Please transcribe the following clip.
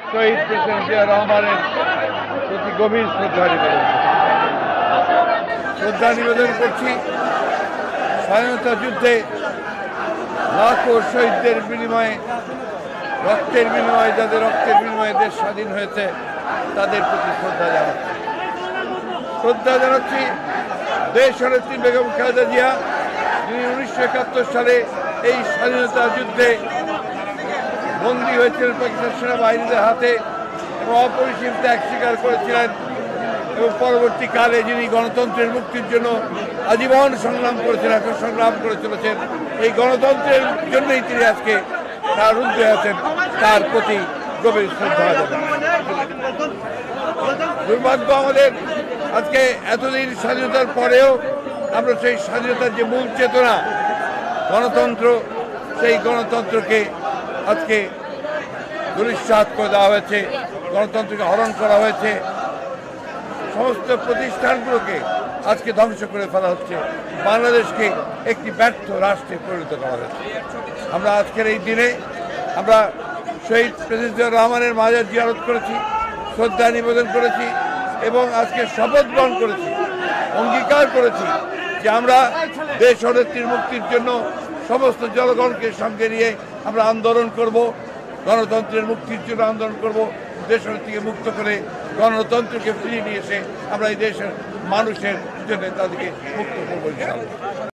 শহীদ president Zia রহমানের প্রতি গভীর শ্রদ্ধা নিবেদন করছি। স্বাধীনতা যুদ্ধে লাখো শহীদদের বিনিময়ে, রক্তের বিনিময়ে, যাদের রক্তের বিনিময়ে দেশ স্বাধীন হয়েছে, তাদের প্রতি শ্রদ্ধা জানাচ্ছি। দেশ নেত্রী বেগম খালেদা জিয়া, যিনি 1971 সালে এই স্বাধীনতা যুদ্ধে বন্দী হয়েছিলেন পাকিস্তান সেনাবাহিনীদের হাতে এবং অপরিসীম ত্যাগ স্বীকার করেছিলেন, এবং পরবর্তীকালে যিনি গণতন্ত্রের মুক্তির জন্য আজীবন সংগ্রাম করেছেন, এখন সংগ্রাম করে চলেছেন। এই গণতন্ত্রের জন্যই তিনি আজকে তার রুদ্ধ আছেন, তার প্রতি গভীর শ্রদ্ধা জানাই। দুর্ভাগ্য আমাদের, আজকে এতদিন স্বাধীনতার পরেও আমরা সেই স্বাধীনতার যে মূল চেতনা গণতন্ত্র, সেই গণতন্ত্রকে আজকে দুলিশ্বাত করে দেওয়া হয়েছে, গণতন্ত্রকে হরণ করা হয়েছে, সমস্ত প্রতিষ্ঠানগুলোকে আজকে ধ্বংস করে ফেলা হচ্ছে, বাংলাদেশকে একটি ব্যর্থ রাষ্ট্রে পরিণত করা হয়েছে। আমরা আজকের এই দিনে আমরা শহীদ প্রেসিডেন্ট জিয়া রহমানের মাজার জিয়ারত করেছি, শ্রদ্ধা নিবেদন করেছি এবং আজকে শপথ গ্রহণ করেছি, অঙ্গীকার করেছি যে আমরা দেশ ও নেত্রীর মুক্তির জন্য সমস্ত জনগণকে সঙ্গে নিয়ে আমরা আন্দোলন করব, গণতন্ত্রের মুক্তির জন্য আন্দোলন করব, দেশ থেকে মুক্ত করে গণতন্ত্রকে ফিরিয়ে নিয়ে এসে আমরা এই দেশের মানুষের জন্য তাদেরকে মুক্ত করবো ইনশাআল্লাহ।